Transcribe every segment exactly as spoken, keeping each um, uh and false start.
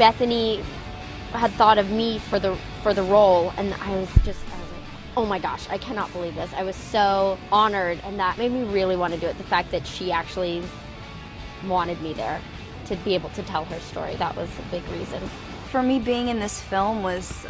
Bethany had thought of me for the for the role, and I was just I was like, oh my gosh, I cannot believe this. I was so honored, and that made me really want to do it. The fact that she actually wanted me there to be able to tell her story, that was a big reason. For me, being in this film was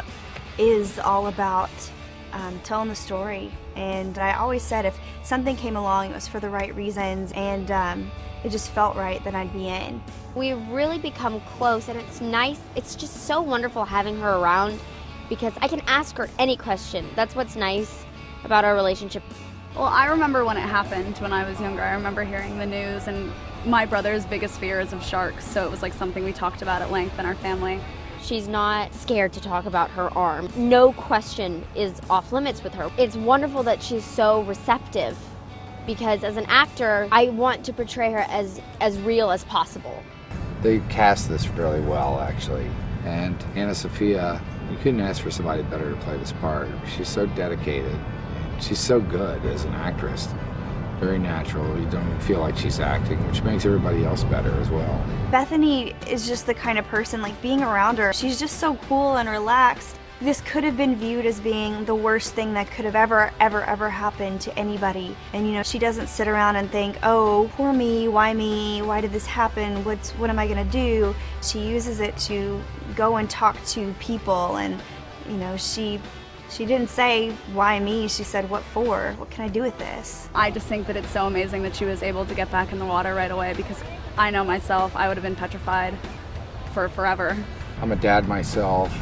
is all about um, telling the story, and I always said if something came along, it was for the right reasons, and um, it just felt right that I'd be in. We've really become close, and it's nice. It's just so wonderful having her around because I can ask her any question. That's what's nice about our relationship. Well, I remember when it happened when I was younger. I remember hearing the news, and my brother's biggest fear is of sharks, so it was like something we talked about at length in our family. She's not scared to talk about her arm. No question is off limits with her. It's wonderful that she's so receptive because as an actor, I want to portray her as, as real as possible. They cast this really well, actually. And AnnaSophia, you couldn't ask for somebody better to play this part. She's so dedicated. She's so good as an actress. Very natural. You don't even feel like she's acting, which makes everybody else better as well. Bethany is just the kind of person, like being around her, she's just so cool and relaxed. This could have been viewed as being the worst thing that could have ever, ever, ever happened to anybody. And you know, she doesn't sit around and think, oh, poor me, why me, why did this happen, What's, what am I gonna do? She uses it to go and talk to people, and you know, she She didn't say, why me? She said, what for? What can I do with this? I just think that it's so amazing that she was able to get back in the water right away, because I know myself, I would have been petrified for forever. I'm a dad myself,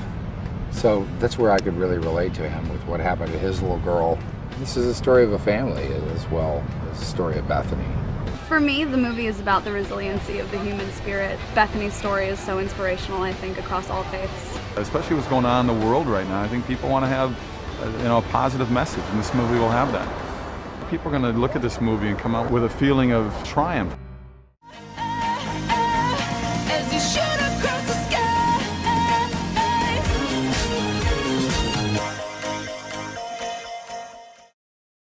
so that's where I could really relate to him with what happened to his little girl. This is a story of a family as well as a story of Bethany. For me, the movie is about the resiliency of the human spirit. Bethany's story is so inspirational, I think, across all faiths. Especially what's going on in the world right now. I think people want to have a, you know, a positive message, and this movie will have that. People are going to look at this movie and come out with a feeling of triumph.